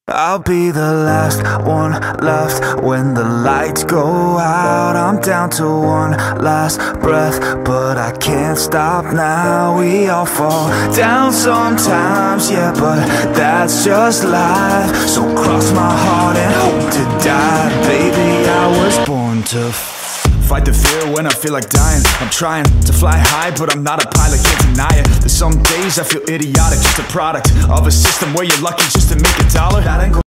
I'll be the last one left when the lights go out. I'm down to one last breath, but I can't stop now. We all fall down sometimes, yeah, but that's just life. So cross my heart and hope to die. Baby, I was born to fight the fear when I feel like dying. I'm trying to fly high, but I'm not a pilot, can't deny it. There's some days I feel idiotic, just a product of a system where you're lucky just to make $1. That ain't